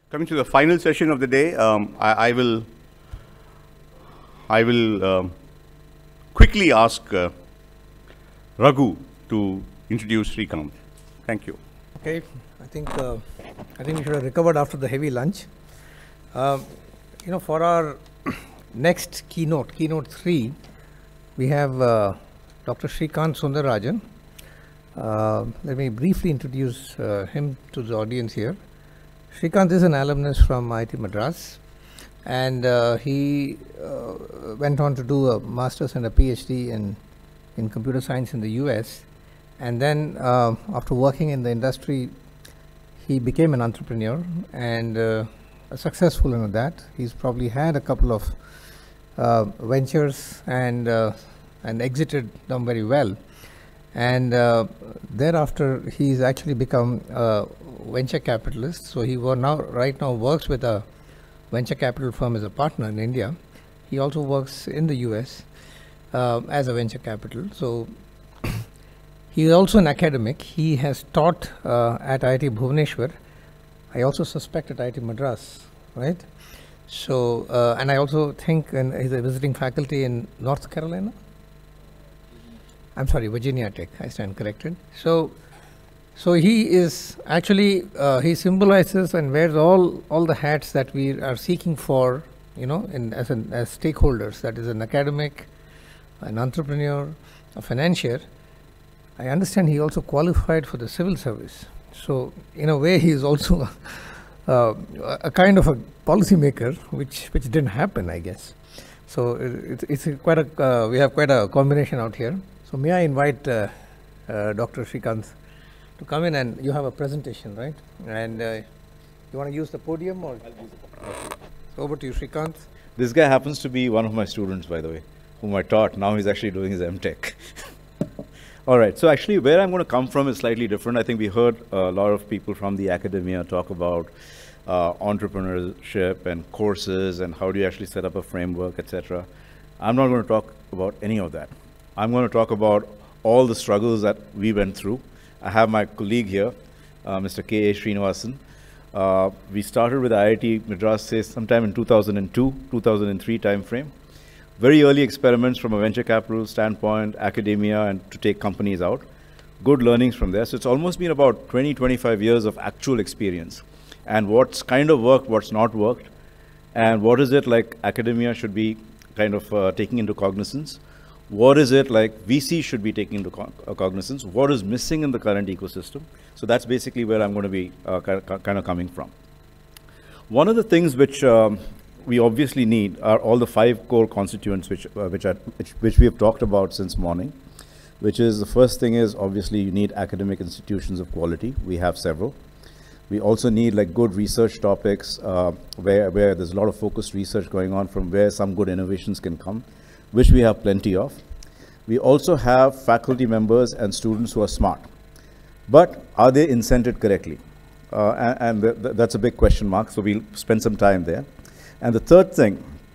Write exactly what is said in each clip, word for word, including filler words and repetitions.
Coming to the final session of the day, um, I, I will, I will um, quickly ask uh, Raghu to introduce Srikanth. Thank you. Okay, I think uh, I think we should have recovered after the heavy lunch. Uh, you know, for our next keynote, keynote three, we have uh, Doctor Srikanth Sundararajan. Uh, let me briefly introduce uh, him to the audience here. Srikanth is an alumnus from I I T Madras, and uh, he uh, went on to do a master's and a PhD in in computer science in the U S, and then uh, after working in the industry, he became an entrepreneur and uh, successful in that. He's probably had a couple of uh, ventures and uh, and exited them very well, and uh, thereafter he's actually become a venture capitalist. So he were now right now works with a venture capital firm as a partner in India. He also works in the U S uh, as a venture capital. So he is also an academic. He has taught uh, at I I T Bhubaneswar. I also suspect at I I T Madras, right? So, uh, and I also think in, he's a visiting faculty in North Carolina. I'm sorry, Virginia Tech. I stand corrected. So, so he is actually uh, he symbolizes and wears all all the hats that we are seeking for, you know, in as an as stakeholders. That is an academic, an entrepreneur, a financier. I understand he also qualified for the civil service. So in a way, he is also uh, a kind of a policymaker, which which didn't happen, I guess. So it, it's a quite a uh, we have quite a combination out here. So may I invite uh, uh, Doctor Srikanth to come in, and you have a presentation, right? And uh, you want to use the podium, or I'll use the podium. So over to you, Srikanth. This guy happens to be one of my students, by the way, whom I taught. Now he's actually doing his M Tech. All right, so actually where I'm going to come from is slightly different. I think we heard a lot of people from the academia talk about uh, entrepreneurship and courses and how do you actually set up a framework, et cetera. I'm not going to talk about any of that. I'm going to talk about all the struggles that we went through. I have my colleague here, uh, Mister K A Srinivasan. Uh, we started with I I T Madras say sometime in two thousand two, two thousand three time frame. Very early experiments from a venture capital standpoint, academia, and to take companies out. Good learnings from there. So it's almost been about twenty, twenty-five years of actual experience. And what's kind of worked, what's not worked, and what is it like academia should be kind of uh, taking into cognizance. What is it like V C should be taking into co uh, cognizance? What is missing in the current ecosystem? So that's basically where I'm going to be uh, kind of coming from. One of the things which um, we obviously need are all the five core constituents which, uh, which, are, which, which we have talked about since morning, which is the first thing is obviously you need academic institutions of quality. We have several. We also need like good research topics uh, where, where there's a lot of focused research going on from where some good innovations can come, which we have plenty of. We also have faculty members and students who are smart, but are they incented correctly? Uh, and and th th that's a big question mark, so we'll spend some time there. And the third thing,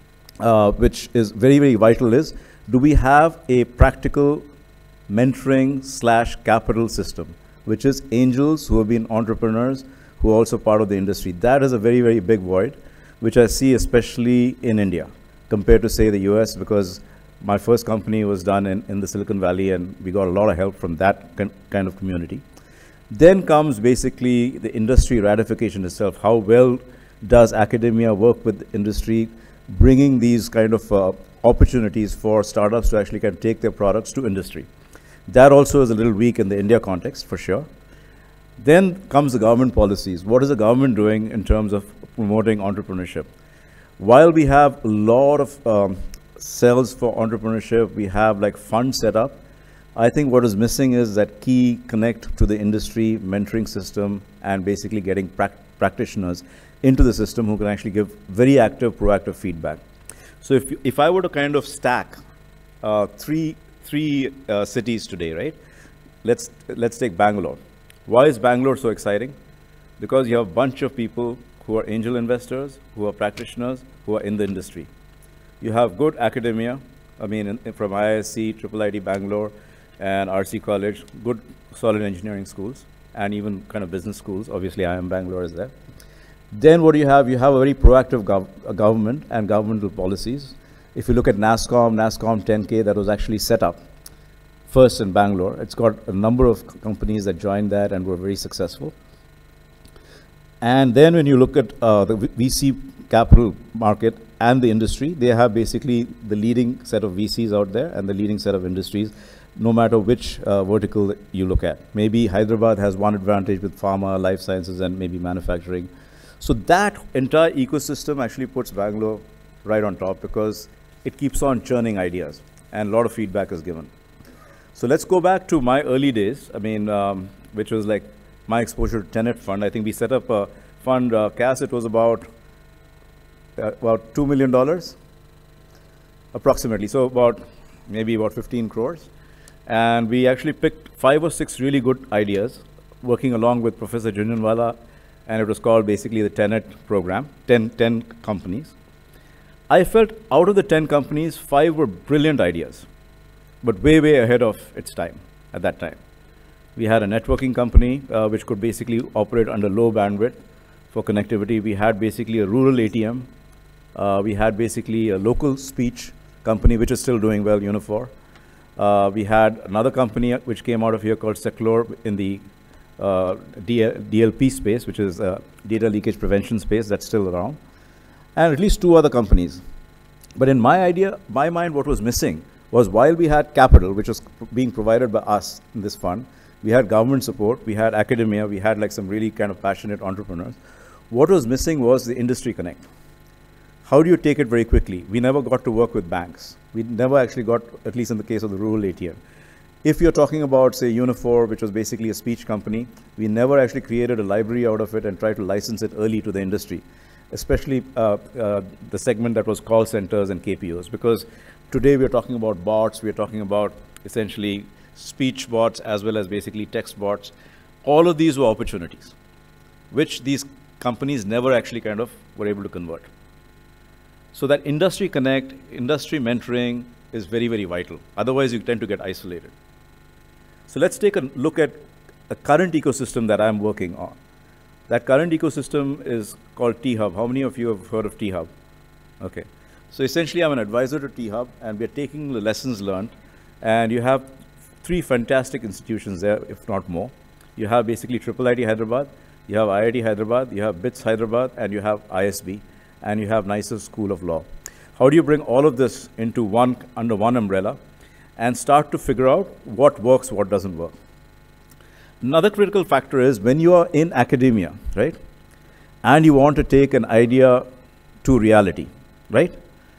uh, which is very, very vital is, do we have a practical mentoring slash capital system, which is angels who have been entrepreneurs, who are also part of the industry. That is a very, very big void, which I see especially in India, compared to say the U S, because my first company was done in, in the Silicon Valley and we got a lot of help from that kind of community. Then comes basically the industry ratification itself. How well does academia work with industry, bringing these kind of uh, opportunities for startups to actually kind of take their products to industry. That also is a little weak in the India context, for sure. Then comes the government policies. What is the government doing in terms of promoting entrepreneurship? While we have a lot of um, cells for entrepreneurship, we have like funds set up. I think what is missing is that key connect to the industry mentoring system and basically getting pra practitioners into the system who can actually give very active, proactive feedback. So if, if I were to kind of stack uh, three, three uh, cities today, right? Let's, let's take Bangalore. Why is Bangalore so exciting? Because you have a bunch of people who are angel investors, who are practitioners, who are in the industry. You have good academia, I mean, in, in from I I S C, Triple I T Bangalore, and R C College, good solid engineering schools, and even kind of business schools. Obviously, I I M Bangalore is there. Then what do you have? You have a very proactive gov uh, government and governmental policies. If you look at NASSCOM, NASSCOM ten K, that was actually set up first in Bangalore. It's got a number of companies that joined that and were very successful. And then when you look at uh, the V C capital market and the industry, they have basically the leading set of V Cs out there and the leading set of industries, no matter which uh, vertical you look at. Maybe Hyderabad has one advantage with pharma, life sciences, and maybe manufacturing. So that entire ecosystem actually puts Bangalore right on top because it keeps on churning ideas and a lot of feedback is given. So let's go back to my early days, I mean, um, which was like my exposure to Tenet Fund. I think we set up a fund, uh, Cass, it was about, uh, about two million dollars, approximately. So about, maybe about fifteen crores. And we actually picked five or six really good ideas, working along with Professor Junjanwala, and it was called basically the Tenet program, ten, ten companies. I felt out of the ten companies, five were brilliant ideas, but way, way ahead of its time at that time. We had a networking company, uh, which could basically operate under low bandwidth for connectivity. We had basically a rural A T M. Uh, we had basically a local speech company, which is still doing well, Unifor. Uh, we had another company which came out of here called Seclor in the uh, D L P space, which is uh, data leakage prevention space, that's still around. And at least two other companies. But in my idea, my mind, what was missing was while we had capital, which was being provided by us in this fund, we had government support, we had academia, we had like some really kind of passionate entrepreneurs. What was missing was the industry connect. How do you take it very quickly? We never got to work with banks. We never actually got, at least in the case of the rural A T M. If you're talking about, say, Unifor, which was basically a speech company, we never actually created a library out of it and tried to license it early to the industry, especially uh, uh, the segment that was call centers and K P Os. Because today we're talking about bots, we're talking about essentially speech bots as well as basically text bots. All of these were opportunities, which these companies never actually kind of were able to convert. So that industry connect, industry mentoring is very, very vital. Otherwise, you tend to get isolated. So let's take a look at a current ecosystem that I'm working on. That current ecosystem is called T-Hub. How many of you have heard of T-Hub? Okay. So essentially, I'm an advisor to T-Hub, and we're taking the lessons learned. And you have three fantastic institutions there, if not more. You have basically Triple I T Hyderabad, you have I I T Hyderabad, you have B I T S Hyderabad, and you have I S B, and you have NICER School of Law. How do you bring all of this into one, under one umbrella and start to figure out what works, what doesn't work? Another critical factor is when you are in academia, right, and you want to take an idea to reality, right?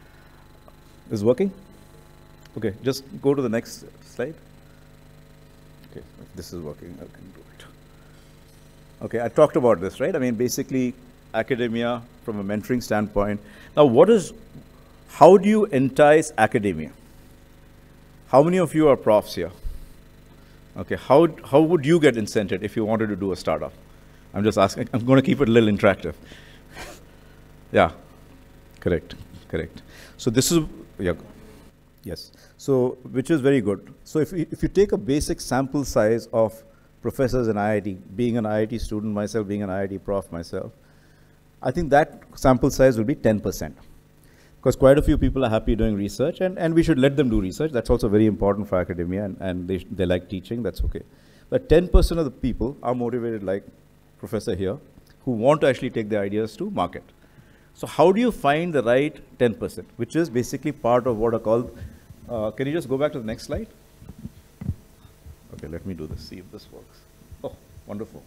Is it working? Okay, just go to the next slide. Okay, if this is working, I can do it. Okay, I talked about this, right? I mean, basically, academia from a mentoring standpoint. Now, what is, how do you entice academia? How many of you are profs here? Okay, how, how would you get incented if you wanted to do a startup? I'm just asking, I'm going to keep it a little interactive. Yeah, correct, correct. So this is, yeah, yes. So, which is very good. So if you, if you take a basic sample size of professors in I I T, being an I I T student myself, being an I I T prof myself, I think that sample size will be ten percent. Because quite a few people are happy doing research, and, and we should let them do research. That's also very important for academia, and, and they, they like teaching, that's okay. But ten percent of the people are motivated like Professor here, who want to actually take their ideas to market. So how do you find the right ten percent, which is basically part of what are called, uh, can you just go back to the next slide? Okay, let me do this, see if this works. Oh, wonderful.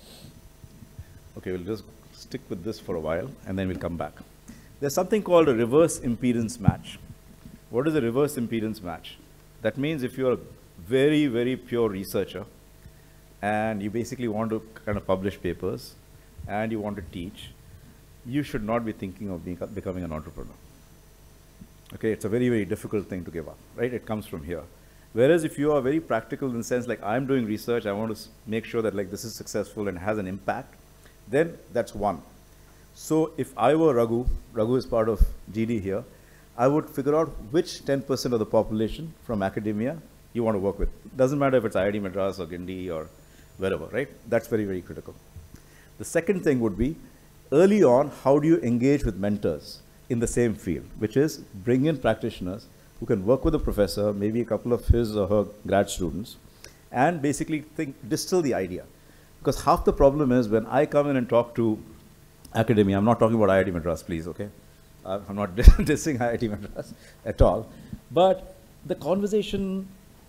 Okay, we'll just stick with this for a while, and then we'll come back. There's something called a reverse impedance match. What is a reverse impedance match? That means if you're a very, very pure researcher, and you basically want to kind of publish papers, and you want to teach, you should not be thinking of being, becoming an entrepreneur. Okay, it's a very, very difficult thing to give up, right? It comes from here. Whereas if you are very practical in the sense like I'm doing research, I want to make sure that like this is successful and has an impact, then that's one. So if I were Raghu, Raghu is part of G D here, I would figure out which ten percent of the population from academia you want to work with. Doesn't matter if it's I I T Madras or Gindi or wherever, right? That's very, very critical. The second thing would be, early on, how do you engage with mentors in the same field, which is bring in practitioners who can work with a professor, maybe a couple of his or her grad students, and basically think, distill the idea. Because half the problem is when I come in and talk to academia, I'm not talking about I I T Madras, please, okay? Uh, I'm not dissing I I T Madras at all. But the conversation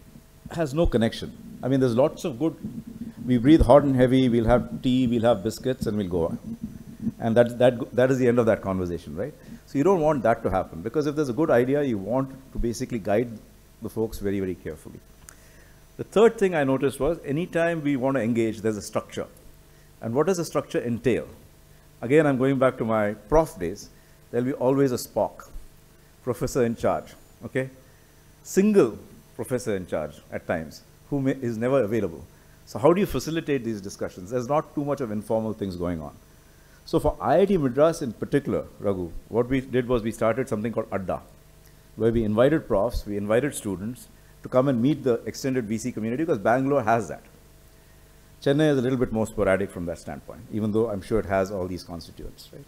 has no connection. I mean, there's lots of good, we breathe hot and heavy, we'll have tea, we'll have biscuits, and we'll go on. And that, that, that is the end of that conversation, right? So you don't want that to happen, because if there's a good idea, you want to basically guide the folks very, very carefully. The third thing I noticed was, anytime we want to engage, there's a structure. And what does the structure entail? Again, I'm going back to my prof days. There'll be always a Spock, professor in charge, okay? Single professor in charge at times, who may, is never available. So how do you facilitate these discussions? There's not too much of informal things going on. So for I I T Madras in particular, Raghu, what we did was we started something called Adda, where we invited profs, we invited students to come and meet the extended V C community, because Bangalore has that. Chennai is a little bit more sporadic from that standpoint, even though I'm sure it has all these constituents, right?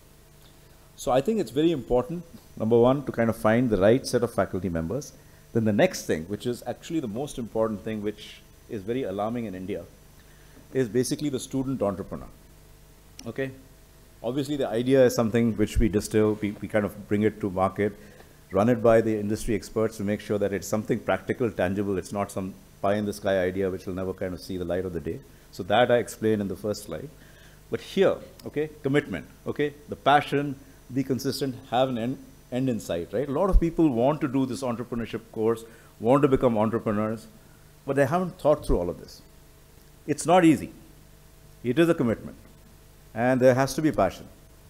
So I think it's very important, number one, to kind of find the right set of faculty members. Then the next thing, which is actually the most important thing, which is very alarming in India, is basically the student entrepreneur, okay? Obviously, the idea is something which we distill, we, we kind of bring it to market, run it by the industry experts to make sure that it's something practical, tangible. It's not some pie-in-the-sky idea which will never kind of see the light of the day. So that I explained in the first slide. But here, okay, commitment, okay, the passion, be consistent, have an end, end in sight, right? A lot of people want to do this entrepreneurship course, want to become entrepreneurs, but they haven't thought through all of this. It's not easy. It is a commitment. And there has to be passion.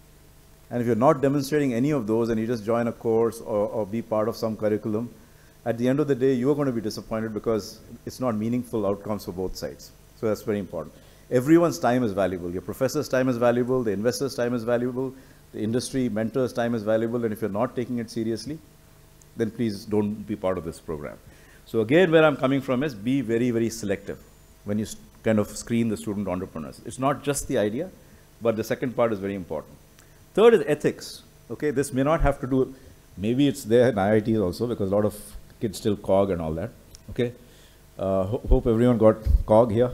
And if you're not demonstrating any of those and you just join a course or, or be part of some curriculum, at the end of the day, you're going to be disappointed because it's not meaningful outcomes for both sides. So that's very important. Everyone's time is valuable. Your professor's time is valuable, the investor's time is valuable, the industry mentor's time is valuable, and if you're not taking it seriously, then please don't be part of this program. So again, where I'm coming from is be very, very selective when you kind of screen the student entrepreneurs. It's not just the idea, but the second part is very important. Third is ethics. Okay, this may not have to do, maybe it's there in I I Ts also, because a lot of kids still cog and all that. Okay, uh, ho hope everyone got cog here.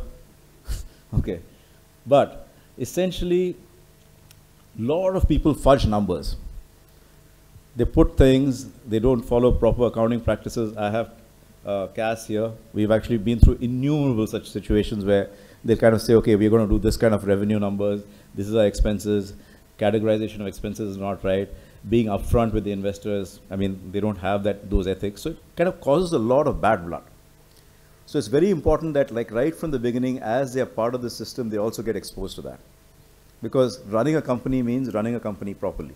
Okay, but essentially, a lot of people fudge numbers. They put things, they don't follow proper accounting practices. I have uh, Cass here. We've actually been through innumerable such situations where they kind of say, okay, we're going to do this kind of revenue numbers, this is our expenses, categorization of expenses is not right, being upfront with the investors, I mean, they don't have that those ethics. So it kind of causes a lot of bad blood. So it's very important that, like, right from the beginning, as they are part of the system, they also get exposed to that. Because running a company means running a company properly.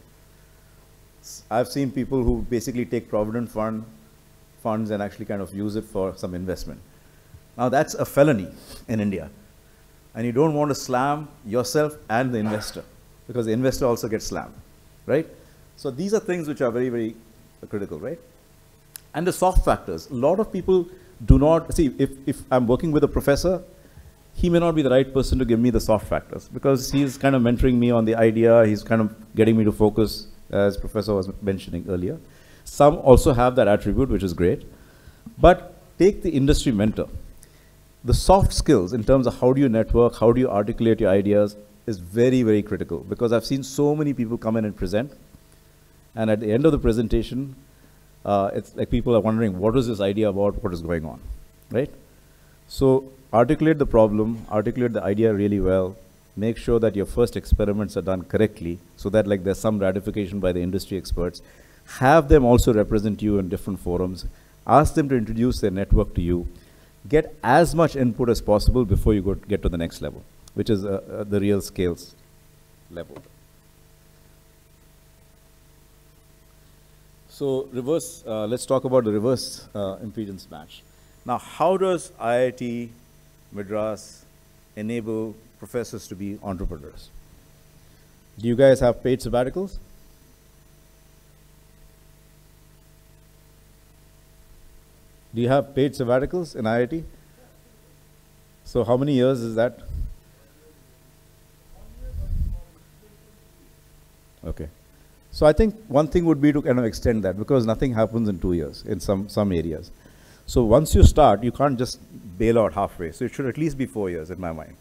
I've seen people who basically take provident fund funds and actually kind of use it for some investment. Now that's a felony in India. And you don't want to slam yourself and the investor, because the investor also gets slammed, right? So these are things which are very, very critical, right? And the soft factors. A lot of people do not, see, if, if I'm working with a professor, he may not be the right person to give me the soft factors, because he's kind of mentoring me on the idea, he's kind of getting me to focus, as Professor was mentioning earlier. Some also have that attribute, which is great. But take the industry mentor. The soft skills in terms of how do you network, how do you articulate your ideas is very, very critical, because I've seen so many people come in and present, and at the end of the presentation, uh, it's like people are wondering, what is this idea about, what is going on, right? So articulate the problem, articulate the idea really well, make sure that your first experiments are done correctly, so that like there's some ratification by the industry experts. Have them also represent you in different forums, ask them to introduce their network to you, get as much input as possible before you go get to the next level, which is uh, uh, the real scales level. So reverse, uh, let's talk about the reverse uh, impedance match. Now, how does I I T Madras enable professors to be entrepreneurs? Do you guys have paid sabbaticals? Do you have paid sabbaticals in I I T? So how many years is that? Okay. So I think one thing would be to kind of extend that, because nothing happens in two years in some, some areas. So once you start, you can't just bail out halfway. So it should at least be four years in my mind.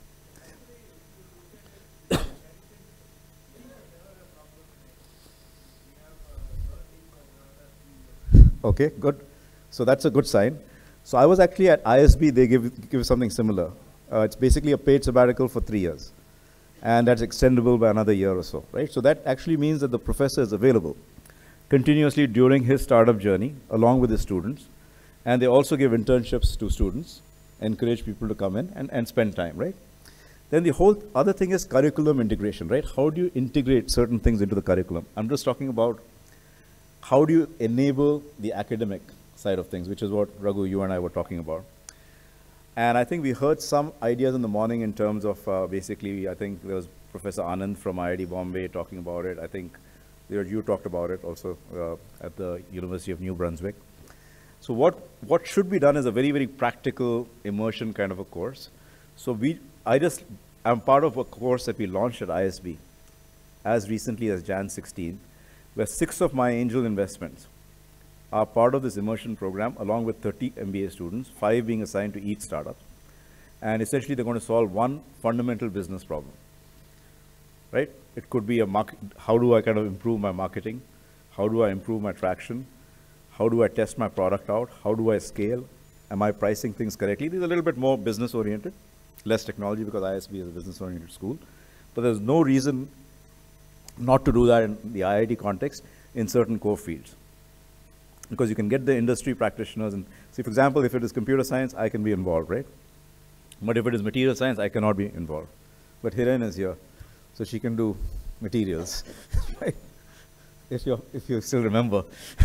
Okay, good. So that's a good sign. So I was actually at I S B, they give, give something similar. Uh, it's basically a paid sabbatical for three years. And that's extendable by another year or so, right? So that actually means that the professor is available continuously during his startup journey, along with his students. And they also give internships to students, encourage people to come in and, and spend time, right? Then the whole other thing is curriculum integration, right? How do you integrate certain things into the curriculum? I'm just talking about how do you enable the academic side of things, which is what Raghu, you and I were talking about. And I think we heard some ideas in the morning in terms of uh, basically, I think there was Professor Anand from I I T Bombay talking about it. I think there, you talked about it also uh, at the University of New Brunswick. So what, what should be done is a very, very practical immersion kind of a course. So we, I just, I'm part of a course that we launched at I S B as recently as January sixteenth, where six of my angel investments are part of this immersion program, along with thirty M B A students, five being assigned to each startup. And essentially, they're going to solve one fundamental business problem, right? It could be a market, how do I kind of improve my marketing? How do I improve my traction? How do I test my product out? How do I scale? Am I pricing things correctly? These are a little bit more business-oriented, less technology, because I S B is a business-oriented school. But there's no reason not to do that in the I I T context in certain core fields. Because you can get the industry practitioners and see, for example, if it is computer science, I can be involved, right? But if it is material science, I cannot be involved. But Hiren is here, so she can do materials, right? If you if you still remember,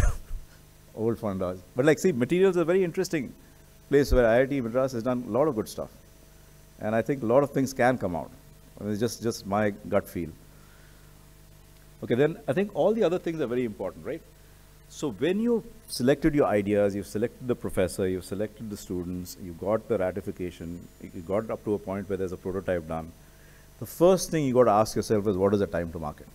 old fondas. But like, see, materials are a very interesting place where I I T Madras has done a lot of good stuff, and I think a lot of things can come out. I mean, it's just just my gut feel. Okay, then I think all the other things are very important, right? So when you've selected your ideas, you've selected the professor, you've selected the students, you got the ratification, you got up to a point where there's a prototype done, the first thing you got to ask yourself is, what is the time to market?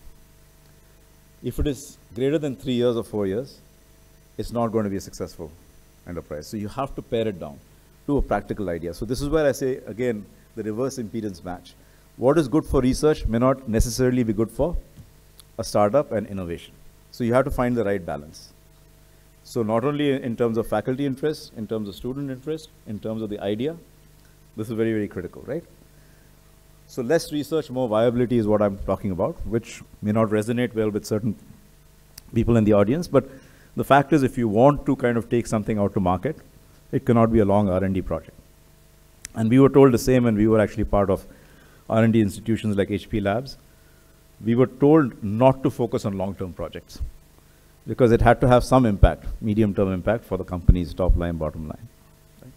If it is greater than three years or four years, it's not going to be a successful enterprise. So you have to pare it down to a practical idea. So this is where I say, again, the reverse impedance match. What is good for research may not necessarily be good for a startup and innovation. So you have to find the right balance. So not only in terms of faculty interest, in terms of student interest, in terms of the idea, this is very, very critical, right? So less research, more viability is what I'm talking about, which may not resonate well with certain people in the audience, but the fact is, if you want to kind of take something out to market, it cannot be a long R and D project. And we were told the same, and we were actually part of R and D institutions like H P Labs. We were told not to focus on long-term projects because it had to have some impact, medium-term impact for the company's top line, bottom line. Right?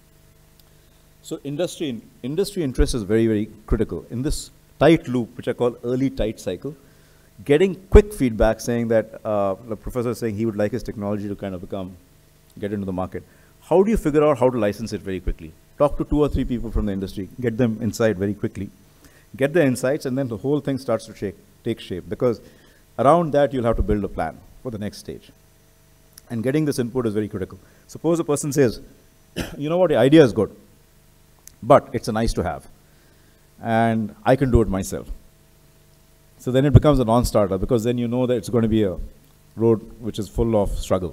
So industry, industry interest is very, very critical. In this tight loop, which I call early tight cycle, getting quick feedback saying that uh, the professor is saying he would like his technology to kind of become, get into the market. How do you figure out how to license it very quickly? Talk to two or three people from the industry, get them inside very quickly. Get the insights, and then the whole thing starts to shake, take shape, because around that you'll have to build a plan for the next stage. And getting this input is very critical. Suppose a person says, you know what, the idea is good, but it's a nice to have, and I can do it myself. So then it becomes a non-starter, because then you know that it's going to be a road which is full of struggle.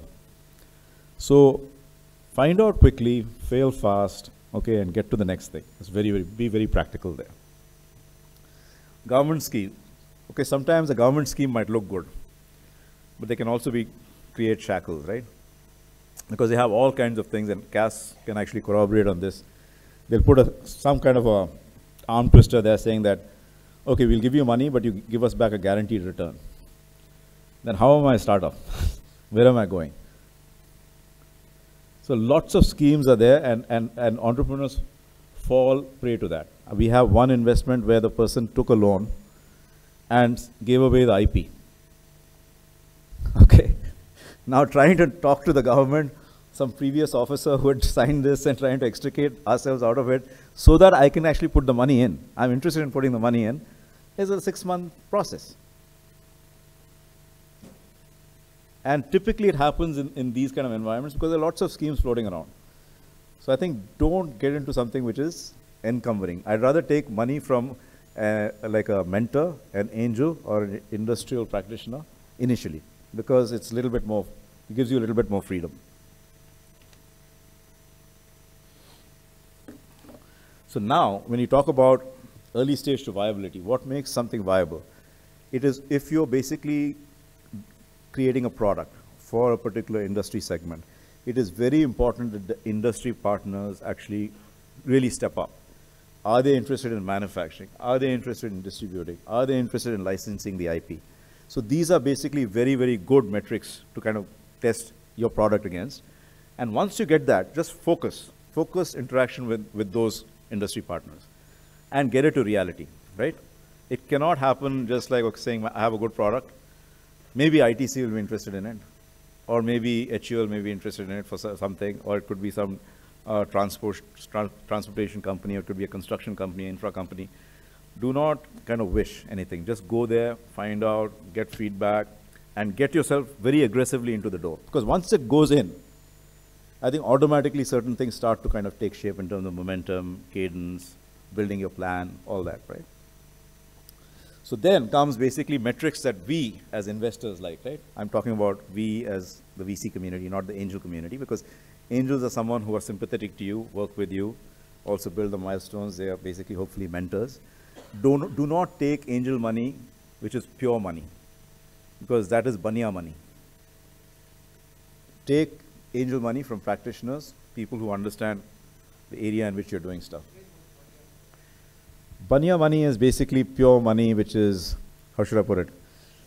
So find out quickly, fail fast, okay, and get to the next thing. It's very, very, be very practical there. Government scheme. Okay, sometimes a government scheme might look good, but they can also be create shackles, right? Because they have all kinds of things, and Cass can actually corroborate on this. They'll put a, some kind of a arm twister there saying that, okay, we'll give you money, but you give us back a guaranteed return. Then how am I a startup? Where am I going? So lots of schemes are there, and, and, and entrepreneurs fall prey to that. We have one investment where the person took a loan and gave away the I P. Okay. Now trying to talk to the government, some previous officer who had signed this, and trying to extricate ourselves out of it so that I can actually put the money in. I'm interested in putting the money in. Is a six-month process. And typically it happens in, in these kind of environments because there are lots of schemes floating around. So I think don't get into something which is encumbering. I'd rather take money from uh, like a mentor, an angel, or an industrial practitioner initially, because it's a little bit more, it gives you a little bit more freedom. So now, when you talk about early stage to viability, what makes something viable? It is if you're basically creating a product for a particular industry segment, it is very important that the industry partners actually really step up. Are they interested in manufacturing? Are they interested in distributing? Are they interested in licensing the I P? So these are basically very, very good metrics to kind of test your product against. And once you get that, just focus. Focus interaction with, with those industry partners and get it to reality, right? It cannot happen just like okay, saying, I have a good product. Maybe I T C will be interested in it. Or maybe H U L may be interested in it for something. Or it could be some uh, transport, tra transportation company, or it could be a construction company, infra company. Do not kind of wish anything. Just go there, find out, get feedback, and get yourself very aggressively into the door. Because once it goes in, I think automatically certain things start to kind of take shape in terms of momentum, cadence, building your plan, all that, right? So then comes basically metrics that we as investors like, right? I'm talking about we as the V C community, not the angel community, because angels are someone who are sympathetic to you, work with you, also build the milestones. They are basically hopefully mentors. Don't, do not take angel money, which is pure money, because that is banya money. Take angel money from practitioners, people who understand the area in which you're doing stuff. Banya money is basically pure money, which is, how should I put it?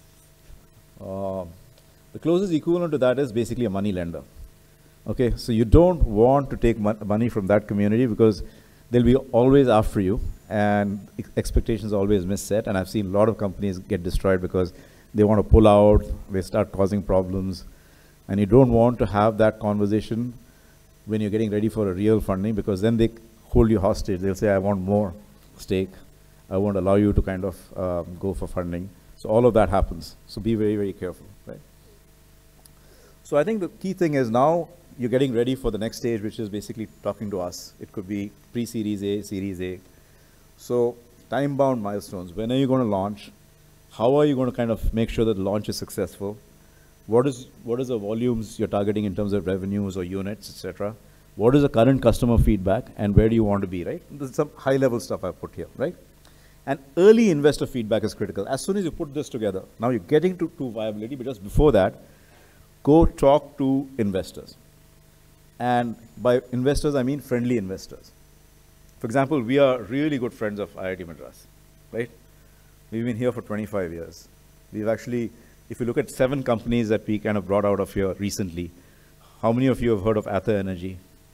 Uh, the closest equivalent to that is basically a money lender. Okay, so you don't want to take mon money from that community because they'll be always after you and ex expectations always misset. And I've seen a lot of companies get destroyed because they want to pull out, they start causing problems. And you don't want to have that conversation when you're getting ready for a real funding, because then they hold you hostage. They'll say, I want more stake. I won't allow you to kind of uh, go for funding. So all of that happens. So be very, very careful, right? So I think the key thing is now you're getting ready for the next stage, which is basically talking to us. It could be pre-Series A, Series A. So time-bound milestones. When are you going to launch? How are you going to kind of make sure that the launch is successful? What is, what is the volumes you're targeting in terms of revenues or units, et cetera? What is the current customer feedback, and where do you want to be, right? There's some high-level stuff I've put here, right? And early investor feedback is critical. As soon as you put this together, now you're getting to, to viability, but just before that, go talk to investors. And by investors, I mean friendly investors. For example, we are really good friends of I I T Madras, right? We've been here for twenty-five years. We've actually, if you look at seven companies that we kind of brought out of here recently, how many of you have heard of Ather Energy,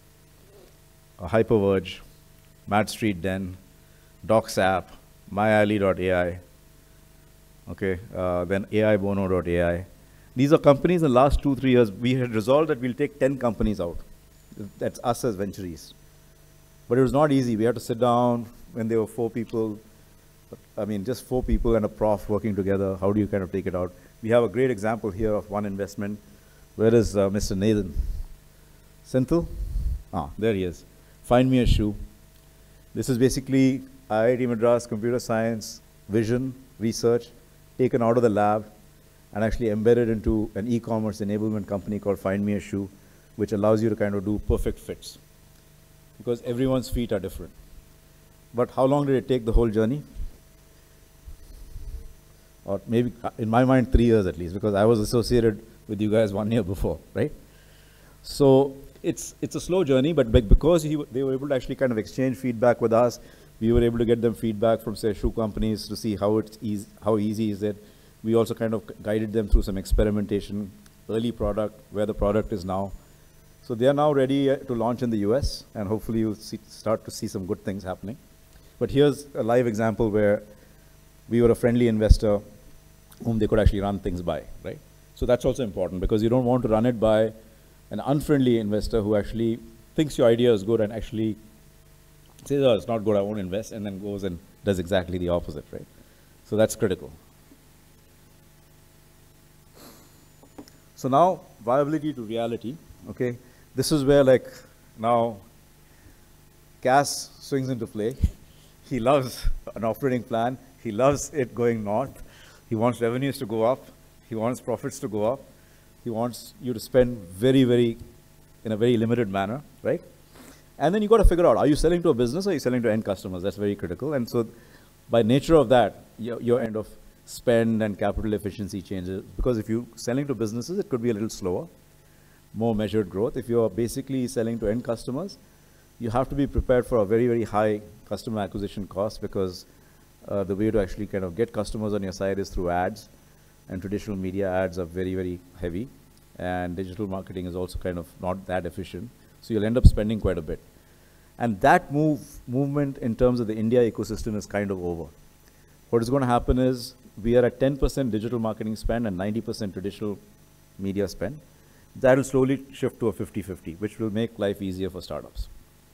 uh, Hyperverge, Mad Street Den, DocsApp, myally dot A I, okay, uh, then A I Bono dot A I. These are companies in the last two, three years, we had resolved that we'll take ten companies out. That's us as Ventureast. But it was not easy. We had to sit down when there were four people, I mean, just four people and a prof working together. How do you kind of take it out? We have a great example here of one investment. Where is uh, Mister Nathan? Senthil? Ah, there he is. Find me a shoe. This is basically I I T Madras computer science, vision, research, taken out of the lab and actually embedded into an e-commerce enablement company called Find Me a Shoe, which allows you to kind of do perfect fits. Because everyone's feet are different. But how long did it take the whole journey? Or maybe, in my mind, three years at least, because I was associated with you guys one year before, right? So it's, it's a slow journey, but because he, they were able to actually kind of exchange feedback with us, we were able to get them feedback from, say, shoe companies to see how, it's easy, how easy is it. We also kind of guided them through some experimentation, early product, where the product is now. So they are now ready uh, to launch in the U S, and hopefully you'll see, start to see some good things happening. But here's a live example where we were a friendly investor whom they could actually run things by, right? So that's also important, because you don't want to run it by an unfriendly investor who actually thinks your idea is good and actually says, oh, it's not good, I won't invest, and then goes and does exactly the opposite, right? So that's critical. So now, viability to reality, okay? This is where like, now, Cass swings into play. He loves an operating plan. He loves it going north. He wants revenues to go up. He wants profits to go up. He wants you to spend very, very, in a very limited manner, right? And then you got to figure out, are you selling to a business or are you selling to end customers? That's very critical. And so by nature of that, your, your end of spend and capital efficiency changes. Because if you're selling to businesses, it could be a little slower, more measured growth. If you're basically selling to end customers, you have to be prepared for a very, very high customer acquisition cost, because uh, the way to actually kind of get customers on your side is through ads, and traditional media ads are very, very heavy, and digital marketing is also kind of not that efficient. So you'll end up spending quite a bit. And that move, movement in terms of the India ecosystem is kind of over. What is going to happen is we are at ten percent digital marketing spend and ninety percent traditional media spend. That will slowly shift to a fifty fifty, which will make life easier for startups.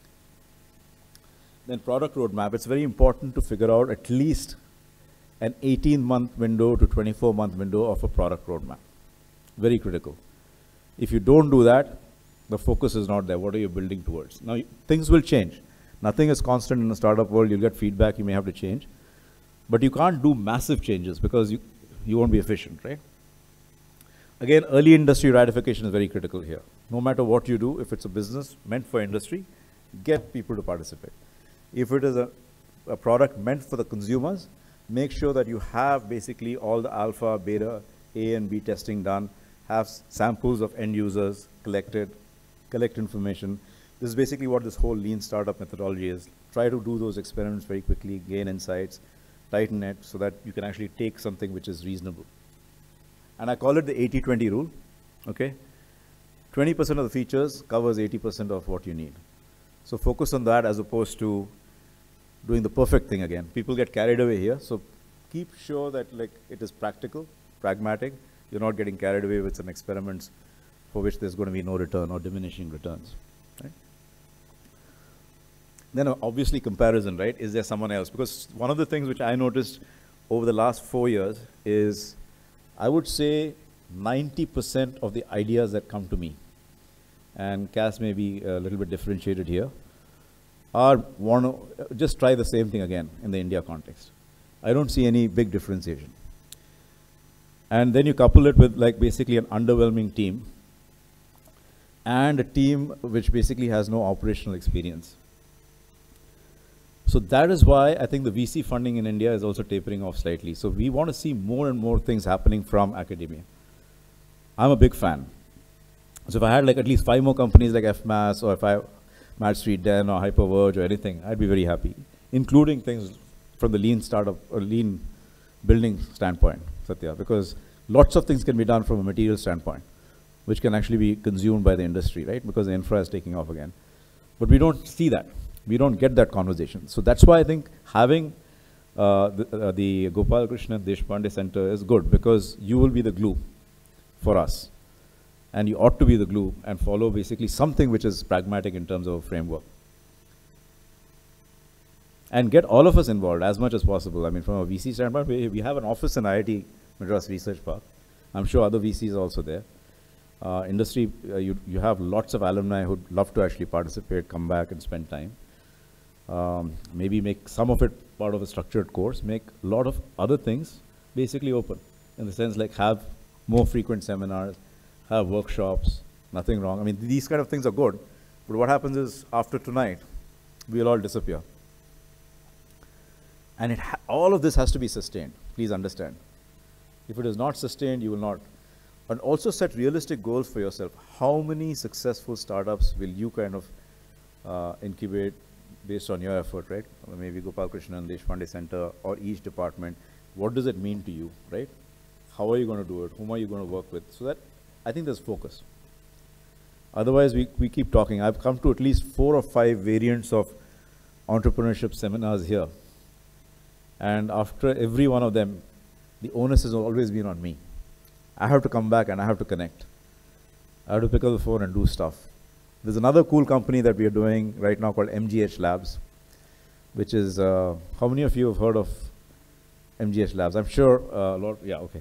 Then product roadmap. It's very important to figure out at least an eighteen month window to twenty-four month window of a product roadmap. Very critical. If you don't do that, the focus is not there. What are you building towards? Now, things will change. Nothing is constant in the startup world. You'll get feedback. You may have to change. But you can't do massive changes because you, you won't be efficient, right? Again, early industry ratification is very critical here. No matter what you do, if it's a business meant for industry, get people to participate. If it is a, a product meant for the consumers, make sure that you have basically all the alpha, beta, A and B testing done, have samples of end users collected, collect information. This is basically what this whole lean startup methodology is. Try to do those experiments very quickly, gain insights, tighten it so that you can actually take something which is reasonable. And I call it the eighty twenty rule, okay? twenty percent of the features covers eighty percent of what you need. So focus on that as opposed to doing the perfect thing again. People get carried away here, so keep sure that like it is practical, pragmatic. You're not getting carried away with some experiments for which there's going to be no return or diminishing returns, right? Then uh, obviously comparison, right? Is there someone else? Because one of the things which I noticed over the last four years is, I would say ninety percent of the ideas that come to me, and Cass may be a little bit differentiated here, are want to just try the same thing again in the India context. I don't see any big differentiation. And then you couple it with like basically an underwhelming team and a team which basically has no operational experience. So that is why I think the V C funding in India is also tapering off slightly. So we want to see more and more things happening from academia. I'm a big fan. So if I had like at least five more companies like F M A S or if I Mad Street Den or Hyperverge or anything, I'd be very happy, including things from the lean startup or lean building standpoint, Satya, because lots of things can be done from a material standpoint, which can actually be consumed by the industry, right? Because the infra is taking off again. But we don't see that. We don't get that conversation. So that's why I think having uh, the, uh, the Gopalakrishnan Deshpande Center is good, because you will be the glue for us. And you ought to be the glue and follow basically something which is pragmatic in terms of a framework. And get all of us involved as much as possible. I mean, from a V C standpoint, we, we have an office in I I T Madras Research Park. I'm sure other V Cs are also there. Uh, industry, uh, you, you have lots of alumni who'd love to actually participate, come back and spend time. Um, maybe make some of it part of a structured course, make a lot of other things basically open. In the sense like have more frequent seminars, have workshops, nothing wrong. I mean, these kind of things are good. But what happens is after tonight, we'll all disappear. And it ha all of this has to be sustained. Please understand. If it is not sustained, you will not. And also set realistic goals for yourself. How many successful startups will you kind of uh, incubate based on your effort, right? Or maybe Gopalakrishnan Deshpande Center or each department. What does it mean to you, right? How are you going to do it? Whom are you going to work with? So that I think there's focus. Otherwise, we, we keep talking. I've come to at least four or five variants of entrepreneurship seminars here. And after every one of them, the onus has always been on me. I have to come back and I have to connect. I have to pick up the phone and do stuff. There's another cool company that we are doing right now called M G H Labs, which is, uh, how many of you have heard of M G H Labs? I'm sure uh, a lot, yeah, okay.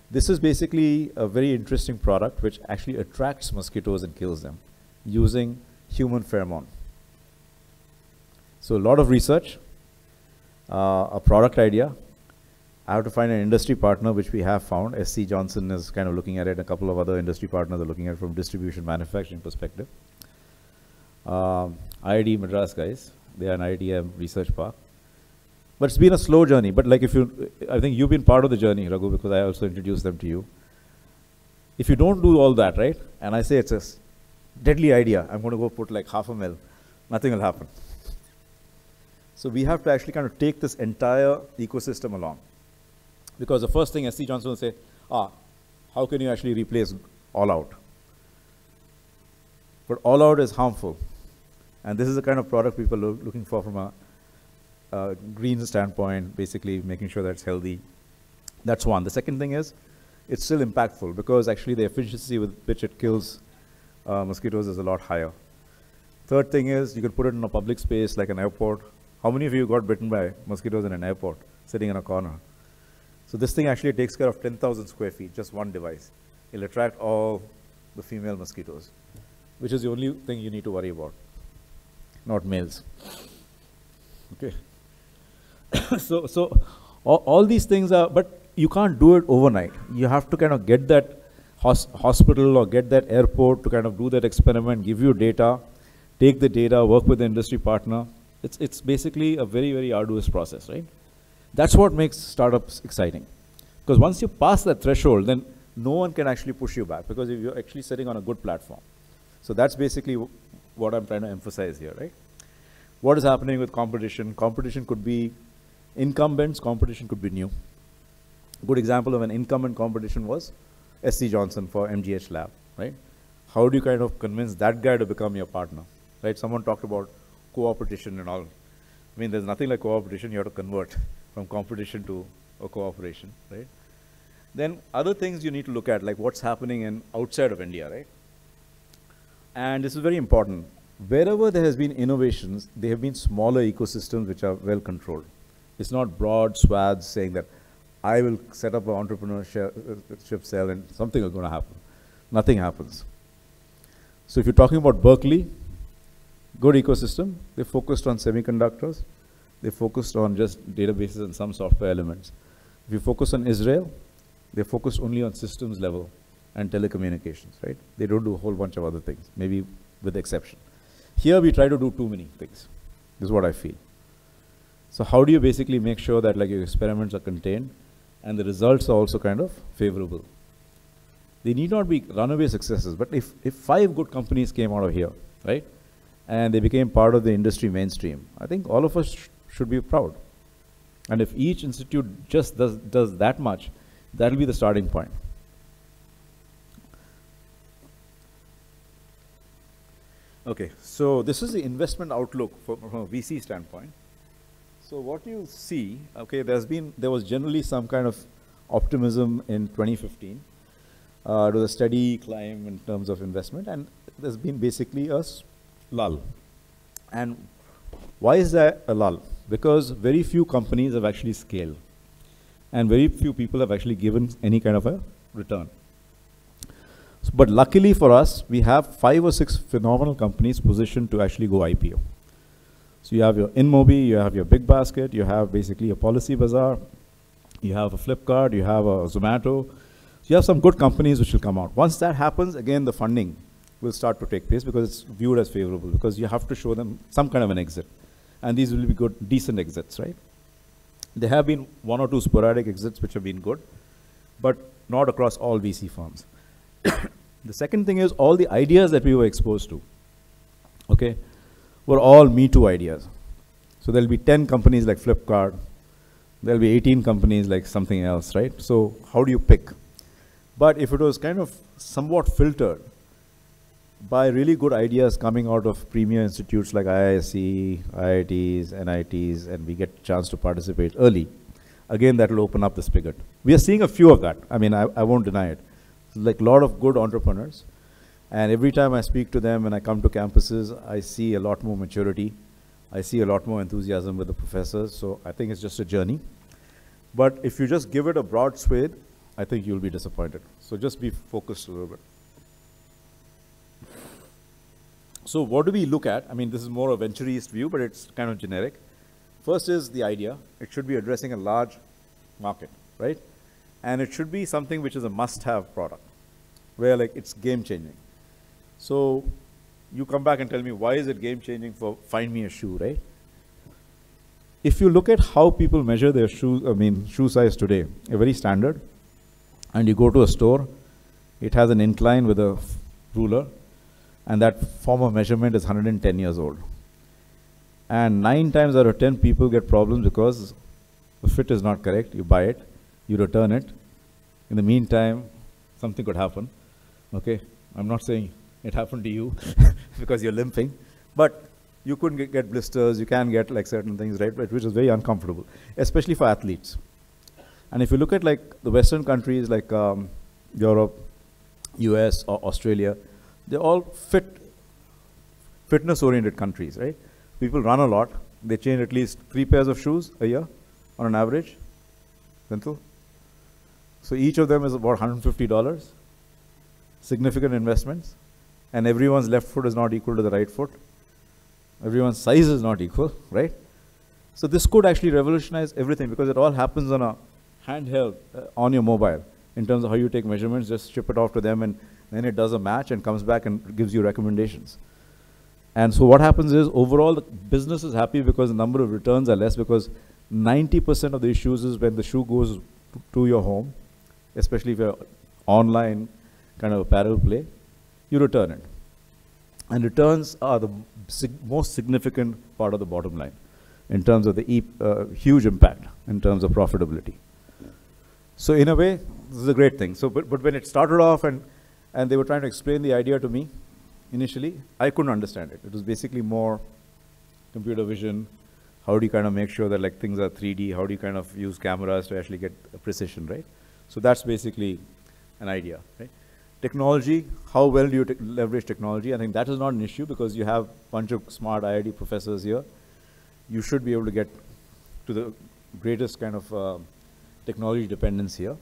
This is basically a very interesting product which actually attracts mosquitoes and kills them using human pheromone. So a lot of research, uh, a product idea. I have to find an industry partner, which we have found. S C Johnson is kind of looking at it. A couple of other industry partners are looking at it from distribution manufacturing perspective. Um, I I T Madras guys, they are an I I T M research park. But it's been a slow journey. But like if you, I think you've been part of the journey, Raghu, because I also introduced them to you. If you don't do all that, right, and I say it's a deadly idea, I'm going to go put like half a mil, nothing will happen. So we have to actually kind of take this entire ecosystem along. Because the first thing S C Johnson will say, ah, how can you actually replace all out? But all out is harmful. And this is the kind of product people are looking for from a uh, green standpoint, basically making sure that it's healthy. That's one. The second thing is, it's still impactful because actually the efficiency with which it kills uh, mosquitoes is a lot higher. Third thing is, you could put it in a public space like an airport. How many of you got bitten by mosquitoes in an airport, sitting in a corner? So this thing actually takes care of ten thousand square feet, just one device. It'll attract all the female mosquitoes, which is the only thing you need to worry about, not males. Okay. so so all, all these things are, but you can't do it overnight. You have to kind of get that hos hospital or get that airport to kind of do that experiment, give you data, take the data, work with the industry partner. It's, it's basically a very, very arduous process, right? That's what makes startups exciting. Because once you pass that threshold, then no one can actually push you back because you're actually sitting on a good platform. So that's basically what I'm trying to emphasize here, right? What is happening with competition? Competition could be incumbents, competition could be new. A good example of an incumbent competition was S C Johnson for M G H Lab, right? How do you kind of convince that guy to become your partner, right? Someone talked about cooperation and all. I mean, there's nothing like cooperation. You have to convert from competition to a cooperation, right? Then other things you need to look at, like what's happening in outside of India, right? And this is very important. Wherever there has been innovations, there have been smaller ecosystems which are well controlled. It's not broad swaths saying that I will set up an entrepreneurship cell and something is going to happen. Nothing happens. So if you're talking about Berkeley, good ecosystem, they focused on semiconductors, they focused on just databases and some software elements. If you focus on Israel, they focused only on systems level and telecommunications, right? They don't do a whole bunch of other things, maybe with exception. Here we try to do too many things. This is what I feel. So how do you basically make sure that like your experiments are contained and the results are also kind of favorable? They need not be runaway successes, but if, if five good companies came out of here, right? And they became part of the industry mainstream, I think all of us sh should be proud. And if each institute just does, does that much, that'll be the starting point. Okay, so this is the investment outlook for, from a V C standpoint. So what you see, okay, there's been, there was generally some kind of optimism in twenty fifteen. Uh, it was a steady climb in terms of investment, and there's been basically a lull. And why is that a lull? Because very few companies have actually scaled, and very few people have actually given any kind of a return. So, but luckily for us, we have five or six phenomenal companies positioned to actually go I P O. So you have your InMobi, you have your Big Basket, you have basically a Policy Bazaar, you have a Flipkart, you have a Zomato. So you have some good companies which will come out. Once that happens, again, the funding will start to take place because it's viewed as favorable, because you have to show them some kind of an exit. And these will be good, decent exits, right? There have been one or two sporadic exits which have been good, but not across all V C firms. The second thing is all the ideas that we were exposed to, okay, were all Me Too ideas. So there'll be ten companies like Flipkart, there'll be eighteen companies like something else, right? So how do you pick? But if it was kind of somewhat filtered by really good ideas coming out of premier institutes like I I S C, I I Ts, N I Ts, and we get a chance to participate early, again, that will open up the spigot. We are seeing a few of that. I mean, I, I won't deny it. Like a lot of good entrepreneurs. And every time I speak to them and I come to campuses, I see a lot more maturity. I see a lot more enthusiasm with the professors. So I think it's just a journey. But if you just give it a broad swathe, I think you'll be disappointed. So just be focused a little bit. So what do we look at? I mean, this is more a Ventureast view, but it's kind of generic. First is the idea. It should be addressing a large market, right? And it should be something which is a must-have product, where like it's game-changing. So you come back and tell me, why is it game-changing for find me a shoe, right? If you look at how people measure their shoes, I mean, shoe size today, a very standard, and you go to a store, it has an incline with a ruler, and that form of measurement is one hundred ten years old. And nine times out of ten people get problems because the fit is not correct. You buy it, you return it. In the meantime, something could happen. Okay, I'm not saying it happened to you because you're limping, but you couldn't get, get blisters. You can get like certain things, right? Which is very uncomfortable, especially for athletes. And if you look at like the Western countries like um, Europe, U S or Australia, they're all fit, fitness-oriented countries, right? People run a lot. They change at least three pairs of shoes a year on an average. Simple. So each of them is about one hundred fifty dollars. Significant investments. And everyone's left foot is not equal to the right foot. Everyone's size is not equal, right? So this could actually revolutionize everything because it all happens on a handheld uh, on your mobile in terms of how you take measurements. Just ship it off to them and then it does a match and comes back and gives you recommendations. And so what happens is overall the business is happy because the number of returns are less, because ninety percent of the issues is when the shoe goes to your home, especially if you're online kind of apparel play, you return it. And returns are the sig most significant part of the bottom line in terms of the e uh, huge impact in terms of profitability. So in a way, this is a great thing. So, but, but when it started off and, and they were trying to explain the idea to me, initially, I couldn't understand it. It was basically more computer vision. How do you kind of make sure that like things are three D? How do you kind of use cameras to actually get a precision, right? So that's basically an idea, right? Technology, how well do you te leverage technology? I think that is not an issue because you have a bunch of smart I I T professors here. You should be able to get to the greatest kind of uh, technology dependence here.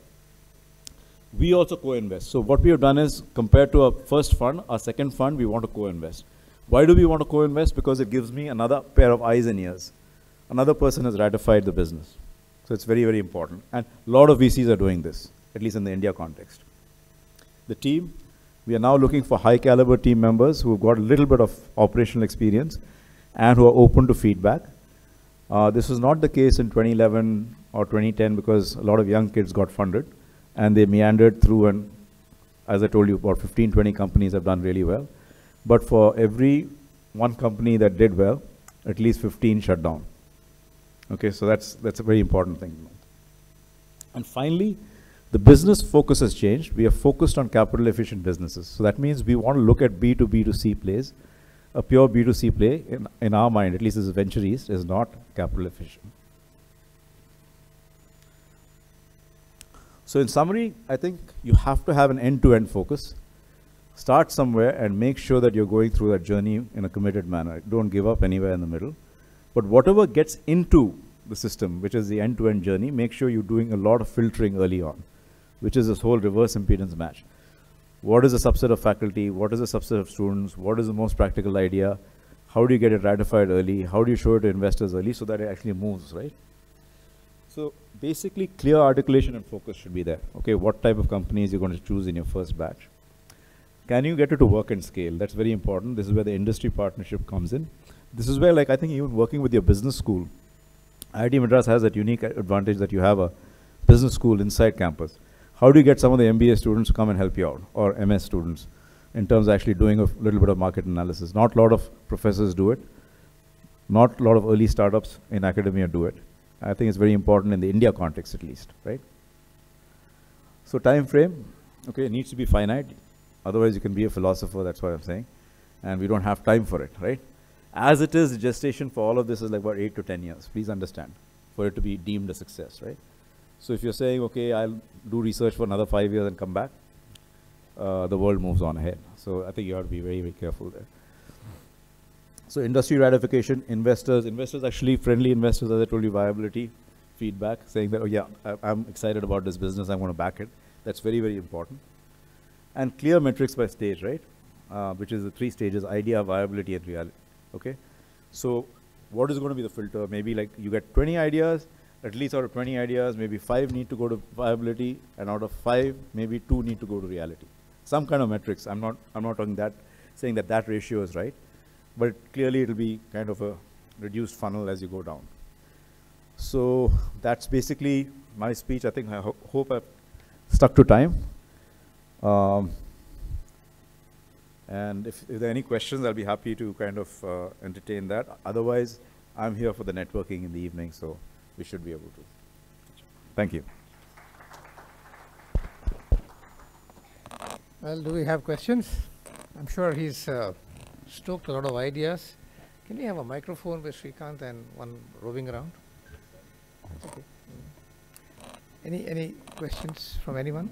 We also co-invest. So what we have done is, compared to our first fund, our second fund, we want to co-invest. Why do we want to co-invest? Because it gives me another pair of eyes and ears. Another person has ratified the business. So it's very, very important. And a lot of V Cs are doing this, at least in the India context. The team, we are now looking for high caliber team members who have got a little bit of operational experience and who are open to feedback. Uh, this was not the case in twenty eleven or twenty ten because a lot of young kids got funded and they meandered through, and as I told you, about fifteen, twenty companies have done really well. But for every one company that did well, at least fifteen shut down. Okay, so that's, that's a very important thing. And finally, the business focus has changed. We are focused on capital efficient businesses. So that means we want to look at B to B to C plays. A pure B to C play, in, in our mind, at least as a Ventureast, is not capital efficient. So in summary, I think you have to have an end-to-end focus. Start somewhere and make sure that you're going through that journey in a committed manner. Don't give up anywhere in the middle. But whatever gets into the system, which is the end-to-end journey, make sure you're doing a lot of filtering early on, which is this whole reverse impedance match. What is a subset of faculty? What is a subset of students? What is the most practical idea? How do you get it ratified early? How do you show it to investors early so that it actually moves, right? So basically, clear articulation and focus should be there. Okay, what type of companies you're going to choose in your first batch? Can you get it to work and scale? That's very important. This is where the industry partnership comes in. This is where, like, I think even working with your business school, I I T Madras has that unique advantage that you have a business school inside campus. How do you get some of the M B A students to come and help you out, or M S students, in terms of actually doing a little bit of market analysis? Not a lot of professors do it. Not a lot of early startups in academia do it. I think it's very important in the India context at least, right? So time frame, okay, it needs to be finite. Otherwise you can be a philosopher, that's what I'm saying. And we don't have time for it, right? As it is, the gestation for all of this is like about eight to ten years, please understand, for it to be deemed a success, right? So if you're saying, okay, I'll do research for another five years and come back, uh, the world moves on ahead. So I think you have to be very, very careful there. So industry ratification, investors, investors actually, friendly investors, as I told you, viability, feedback, saying that, oh yeah, I, I'm excited about this business, I want to back it. That's very, very important. And clear metrics by stage, right? Uh, which is the three stages: idea, viability, and reality. Okay? So what is going to be the filter? Maybe like you get twenty ideas, at least out of twenty ideas, maybe five need to go to viability, and out of five, maybe two need to go to reality. Some kind of metrics. I'm not, I'm not talking that, saying that that ratio is right, but clearly it'll be kind of a reduced funnel as you go down. So that's basically my speech. I think I ho hope I've stuck to time. Um, and if, if there are any questions, I'll be happy to kind of uh, entertain that. Otherwise, I'm here for the networking in the evening, so we should be able to. Thank you. Well, do we have questions? I'm sure he's uh, stoked a lot of ideas. Can we have a microphone with Srikanth and one roving around? Okay. Any any questions from anyone?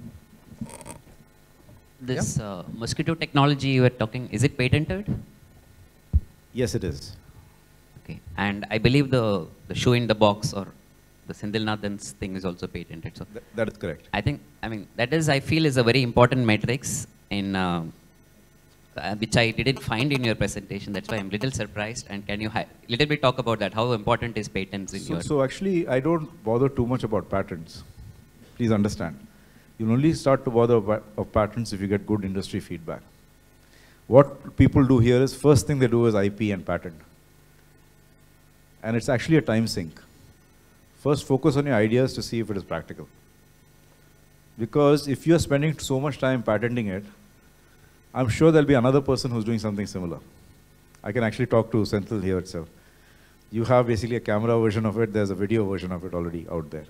This Yeah? uh, mosquito technology you were talking, is it patented? Yes, it is. Okay. And I believe the, the shoe in the box or the Sindilnathan's thing is also patented. So Th that is correct. I think, I mean, that is, I feel, is a very important matrix in uh, uh, which I didn't find in your presentation. That's why I'm a little surprised. And can you hi little bit talk about that? How important is patents in So, your? so actually, I don't bother too much about patents. Please understand. You'll only start to bother about of patents if you get good industry feedback. What people do here is, first thing they do is I P and patent. And it's actually a time sink. First, focus on your ideas to see if it is practical. Because if you're spending so much time patenting it, I'm sure there'll be another person who's doing something similar. I can actually talk to Senthil here itself. You have basically a camera version of it, there's a video version of it already out there.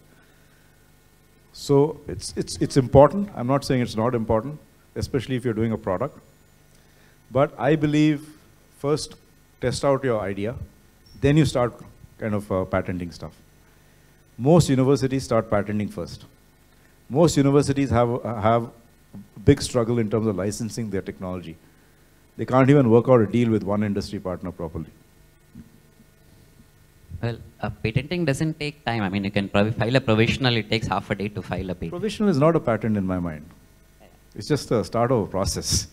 So it's, it's, it's important. I'm not saying it's not important, especially if you're doing a product. But I believe first test out your idea, then you start kind of uh, patenting stuff. Most universities start patenting first. Most universities have, uh, have a big struggle in terms of licensing their technology. They can't even work out a deal with one industry partner properly. Well, uh, patenting doesn't take time. I mean, you can file a provisional, it takes half a day to file a patent. Provisional is not a patent in my mind. It's just a start of a process.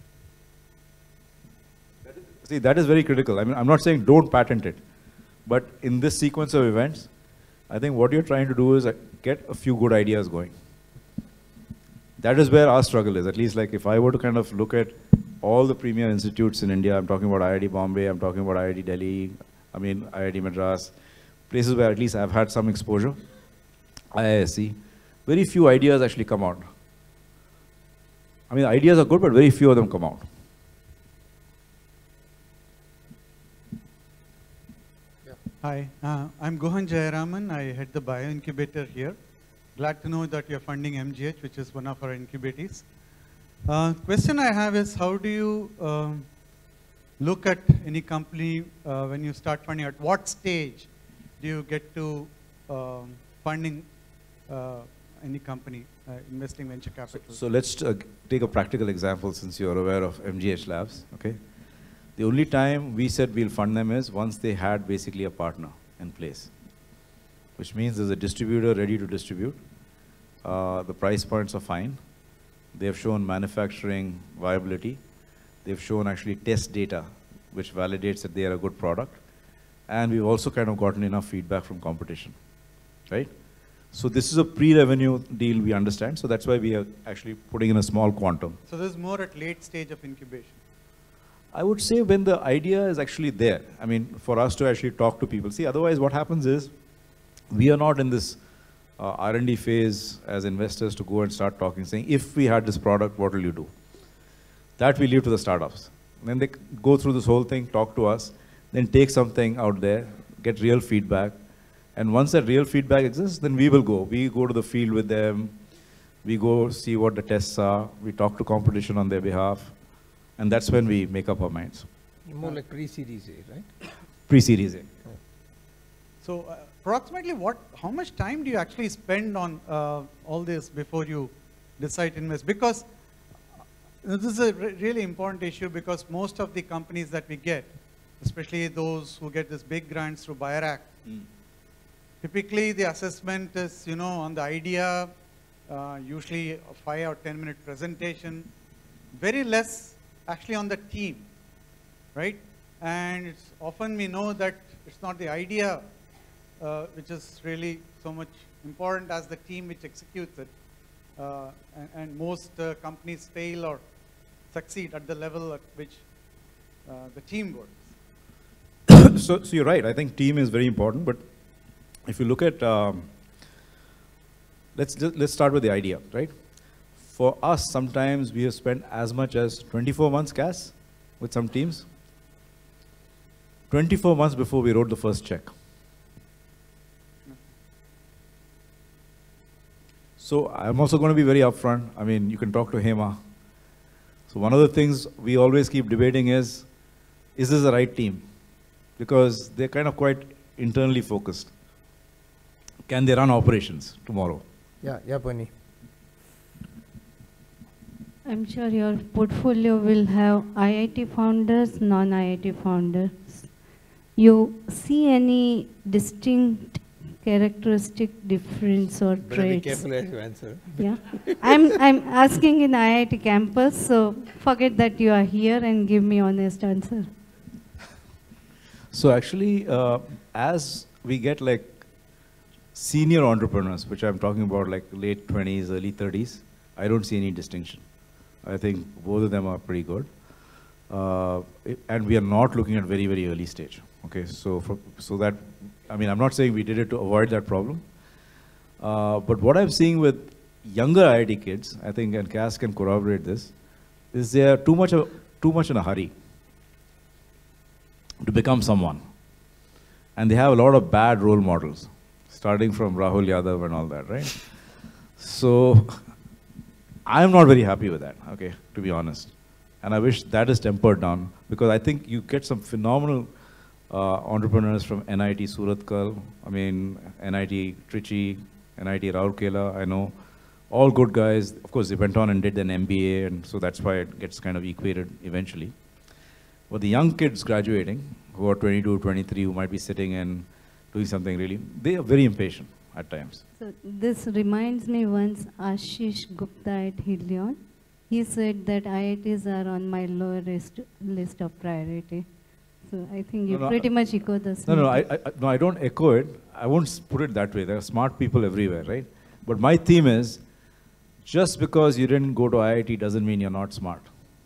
That is, see, that is very critical. I mean, I'm not saying don't patent it. But in this sequence of events, I think what you're trying to do is uh, get a few good ideas going. That is where our struggle is. At least like if I were to kind of look at all the premier institutes in India, I'm talking about I I T Bombay, I'm talking about I I T Delhi, I mean I I T Madras, places where at least I've had some exposure, I I S C, very few ideas actually come out. I mean, ideas are good, but very few of them come out. Hi, uh, I'm Gohan Jayaraman. I head the bio incubator here. Glad to know that you're funding M G H, which is one of our incubators. Uh, question I have is, how do you um, look at any company uh, when you start funding? At what stage do you get to um, funding uh, any company, uh, investing venture capital? So, so let's uh, take a practical example since you're aware of M G H Labs, okay? The only time we said we'll fund them is once they had basically a partner in place, which means there's a distributor ready to distribute. Uh, the price points are fine. They have shown manufacturing viability. They've shown actually test data, which validates that they are a good product. And we've also kind of gotten enough feedback from competition, right? So this is a pre-revenue deal, we understand. So that's why we are actually putting in a small quantum. So this is more at late stage of incubation. I would say when the idea is actually there. I mean, for us to actually talk to people. See, otherwise what happens is, we are not in this uh, R and D phase as investors to go and start talking, saying, if we had this product, what will you do? That we leave to the startups. Then they go through this whole thing, talk to us, then take something out there, get real feedback. And once that real feedback exists, then we will go. We go to the field with them. We go see what the tests are. We talk to competition on their behalf. And that's when we make up our minds. More like pre-series A, right? Pre-series A. Oh. So uh, approximately what, how much time do you actually spend on uh, all this before you decide to invest? Because uh, this is a re really important issue, because most of the companies that we get, especially those who get this big grants through Buyer Act, mm. typically the assessment is, you know, on the idea, uh, usually a five or ten minute presentation, very less actually on the team, right? And it's often we know that it's not the idea uh, which is really so much important as the team which executes it. Uh, and, and most uh, companies fail or succeed at the level at which uh, the team works. so, so you're right. I think team is very important. But if you look at, um, let's just, let's start with the idea, right? For us, sometimes we have spent as much as twenty-four months, Cass, with some teams. twenty-four months before we wrote the first check. So I'm also going to be very upfront. I mean, you can talk to Hema. So one of the things we always keep debating is, is this the right team? Because they're kind of quite internally focused. Can they run operations tomorrow? Yeah, yeah, Pani. I'm sure your portfolio will have I I T founders, non-I I T founders. You see any distinct characteristic difference or Better traits? be careful as you answer. Yeah, I'm I'm asking in I I T campus, so forget that you are here and give me honest answer. So actually, uh, as we get like senior entrepreneurs, which I'm talking about like late twenties, early thirties, I don't see any distinction. I think both of them are pretty good. Uh, it, and we are not looking at very, very early stage. Okay, so for, so that, I mean, I'm not saying we did it to avoid that problem. Uh, but what I'm seeing with younger I I T kids, I think, and Cass can corroborate this, is they are too much, of, too much in a hurry to become someone. And they have a lot of bad role models, starting from Rahul Yadav and all that, right? So I'm not very happy with that, okay, to be honest. And I wish that is tempered down, because I think you get some phenomenal uh, entrepreneurs from N I T Suratkal, I mean, N I T Trichy, N I T Rourkela, I know, all good guys. Of course, they went on and did an M B A, and so that's why it gets kind of equated eventually. But the young kids graduating, who are twenty-two, twenty-three, who might be sitting and doing something really, they are very impatient at times. So this reminds me once Ashish Gupta at Helion. He said that I I Ts are on my lowest list of priority. So I think you no, no, pretty much echo the same. No, no, I, I, no, I don't echo it. I won't put it that way. There are smart people everywhere, right? But my theme is, just because you didn't go to I I T doesn't mean you're not smart.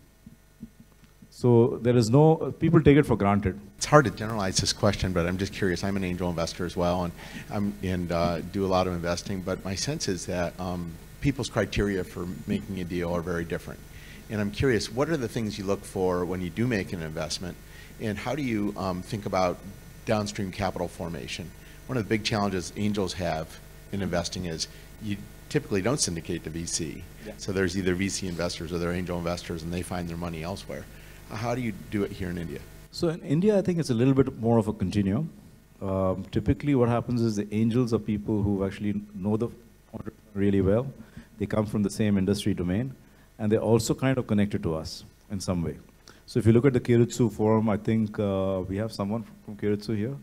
So there is no, people take it for granted. It's hard to generalize this question, but I'm just curious. I'm an angel investor as well, and I'm and uh, do a lot of investing. But my sense is that um, people's criteria for making a deal are very different. And I'm curious, what are the things you look for when you do make an investment, and how do you um, think about downstream capital formation? One of the big challenges angels have in investing is you typically don't syndicate to V C. Yeah. So there's either V C investors or they're angel investors, and they find their money elsewhere. How do you do it here in India? So in India, I think it's a little bit more of a continuum. Um, typically what happens is the angels are people who actually know the entrepreneur really well. They come from the same industry domain, and they're also kind of connected to us in some way. So if you look at the Keiritsu forum, I think uh, we have someone from Keiritsu here.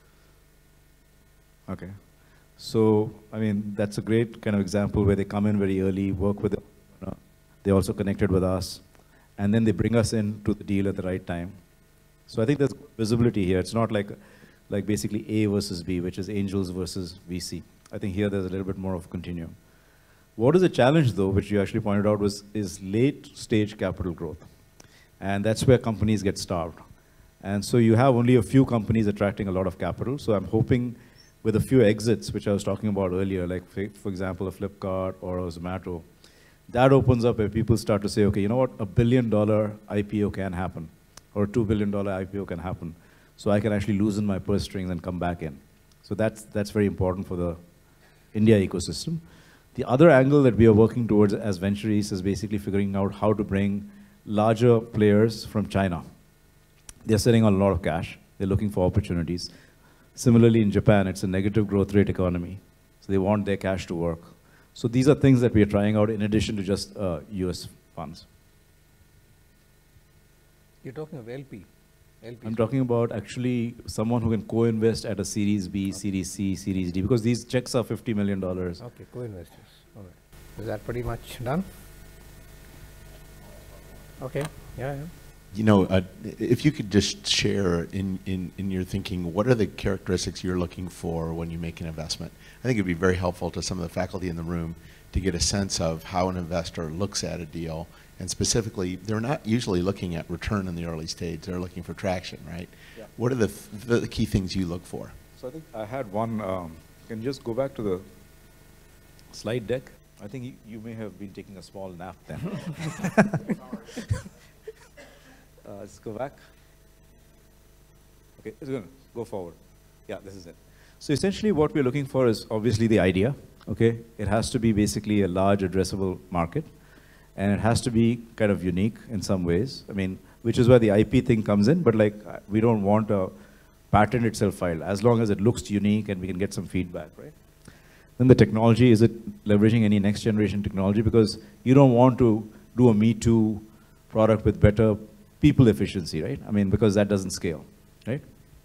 Okay. So, I mean, that's a great kind of example where they come in very early, work with the entrepreneur. They're also connected with us, and then they bring us in to the deal at the right time. So I think there's visibility here. It's not like, like basically A versus B, which is angels versus V C. I think here there's a little bit more of a continuum. What is the challenge, though, which you actually pointed out, was is late-stage capital growth. And that's where companies get starved. And so you have only a few companies attracting a lot of capital. So I'm hoping with a few exits, which I was talking about earlier, like, for, for example, a Flipkart or a Zomato, that opens up where people start to say, okay, you know what, a billion dollar I P O can happen, or a two billion dollar I P O can happen. So I can actually loosen my purse strings and come back in. So that's, that's very important for the India ecosystem. The other angle that we are working towards as Ventureast is basically figuring out how to bring larger players from China. They're sitting on a lot of cash. They're looking for opportunities. Similarly, in Japan, it's a negative growth rate economy. So they want their cash to work. So these are things that we are trying out in addition to just uh, U S funds. You're talking of L P. L P. I'm talking about actually someone who can co-invest at a Series B, okay. Series C, Series D, because these checks are fifty million dollars. Okay, co-investors. All right. Is that pretty much done? Okay, yeah, yeah. You know, uh, if you could just share in, in, in your thinking, what are the characteristics you're looking for when you make an investment? I think it would be very helpful to some of the faculty in the room to get a sense of how an investor looks at a deal. And specifically, they're not usually looking at return in the early stage. They're looking for traction, right? Yeah. What are the, th the key things you look for? So I think I had one, um, can you just go back to the slide deck? I think you, you may have been taking a small nap then. uh, let's go back. Okay, it's gonna go forward. Yeah, this is it. So essentially what we're looking for is obviously the idea, okay? It has to be basically a large addressable market, and it has to be kind of unique in some ways. I mean, which is where the I P thing comes in, but like we don't want a patent itself filed, as long as it looks unique and we can get some feedback, right? Then the technology, is it leveraging any next generation technology? Because you don't want to do a Me Too product with better people efficiency, right? I mean, because that doesn't scale, right?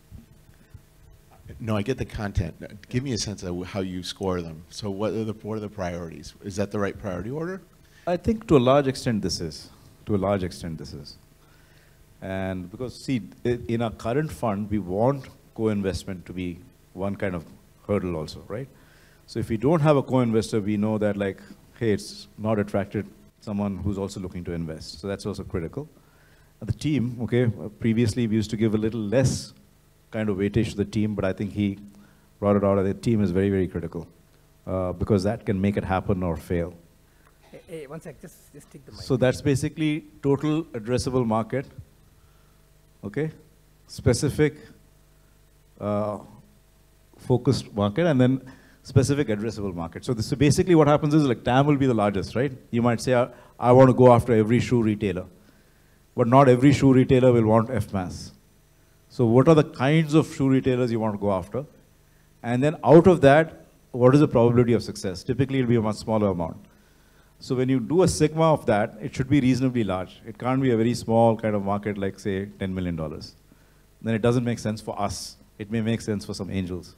No, I get the content. Give me a sense of how you score them. So what are the, what are the priorities? Is that the right priority order? I think to a large extent this is. To a large extent this is. And because, see, in our current fund, we want co-investment to be one kind of hurdle also, right? So if we don't have a co-investor, we know that like, hey, it's not attracted someone who's also looking to invest. So that's also critical. And the team, okay, previously we used to give a little less kind of weightage to the team, but I think he brought it out. The team is very, very critical uh, because that can make it happen or fail. Hey, hey, one sec, just, just take the mic. So that's basically total addressable market, okay, specific uh, focused market, and then specific addressable market. So this so basically what happens is like T A M will be the largest, right? You might say, I, I want to go after every shoe retailer, but not every shoe retailer will want F M A S. So what are the kinds of shoe retailers you want to go after? And then out of that, what is the probability of success? Typically it'll be a much smaller amount. So when you do a sigma of that, it should be reasonably large. It can't be a very small kind of market like say ten million dollars. Then it doesn't make sense for us. It may make sense for some angels.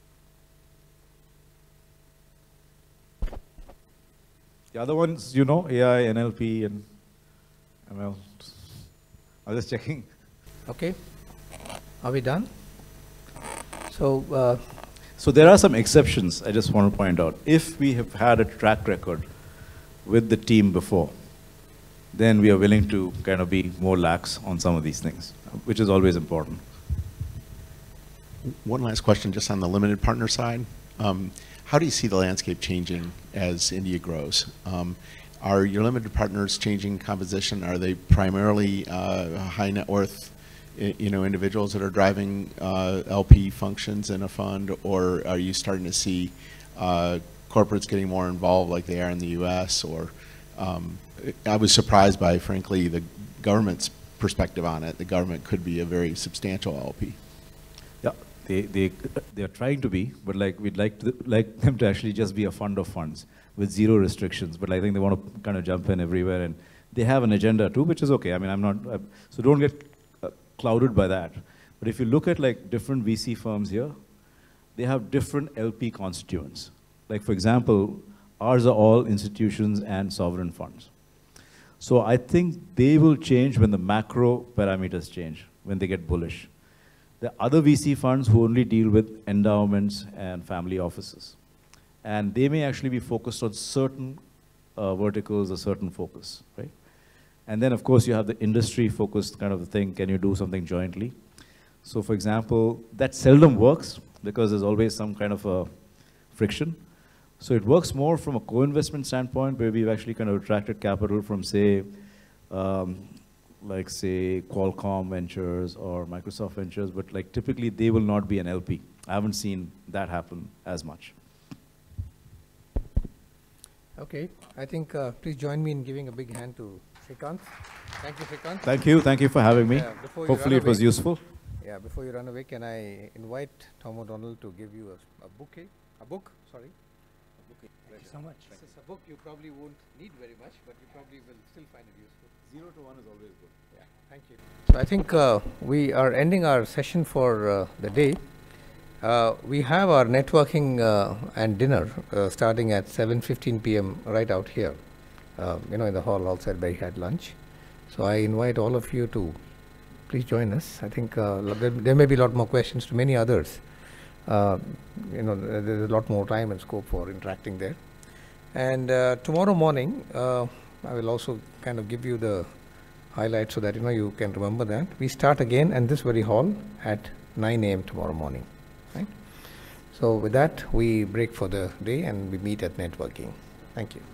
The other ones, you know, A I, N L P, and M L. I was just checking. Okay. Are we done? So, uh, so there are some exceptions I just want to point out. If we have had a track record with the team before, then we are willing to kind of be more lax on some of these things, which is always important. One last question just on the limited partner side. Um, how do you see the landscape changing as India grows? Um, are your limited partners changing composition? Are they primarily uh, high net worth you know, individuals that are driving uh, L P functions in a fund, or are you starting to see uh, corporates getting more involved like they are in the U S? Or um, I was surprised by, frankly, the government's perspective on it. The government could be a very substantial L P. Yeah, they they they are trying to be, but like we'd like to like them to actually just be a fund of funds with zero restrictions. But I think they want to kind of jump in everywhere, and they have an agenda too, which is okay. I mean, I'm not uh, so don't get clouded by that. But if you look at like different V C firms here, they have different L P constituents. Like for example, ours are all institutions and sovereign funds. So I think they will change when the macro parameters change, when they get bullish. There are other V C funds who only deal with endowments and family offices. And they may actually be focused on certain uh, verticals, a certain focus, right? And then, of course, you have the industry-focused kind of thing. Can you do something jointly? So, for example, that seldom works because there's always some kind of a friction. So it works more from a co-investment standpoint, where we've actually kind of attracted capital from, say, um, like, say, Qualcomm Ventures or Microsoft Ventures, but like typically they will not be an L P. I haven't seen that happen as much. okay, I think uh, please join me in giving a big hand to Srikanth. Thank you, Srikanth. Thank you. Thank you for having me. Yeah, Hopefully it was away, useful. Yeah, before you run away, can I invite Tom O'Donnell to give you a, a bouquet? A book, sorry. A bouquet. Thank you so much. This is a book you probably won't need very much, but you probably will still find it useful. Zero to one is always good. Yeah, thank you. So I think uh, we are ending our session for uh, the day. Uh, we have our networking uh, and dinner uh, starting at seven fifteen p m right out here, uh, you know, in the hall outside where we had lunch. So I invite all of you to please join us. I think uh, there, there may be a lot more questions to many others. Uh, you know, there's a lot more time and scope for interacting there. And uh, tomorrow morning, uh, I will also kind of give you the highlights so that you know you can remember that. We start again in this very hall at nine a m tomorrow morning. Right? So with that, we break for the day and we meet at networking. Thank you.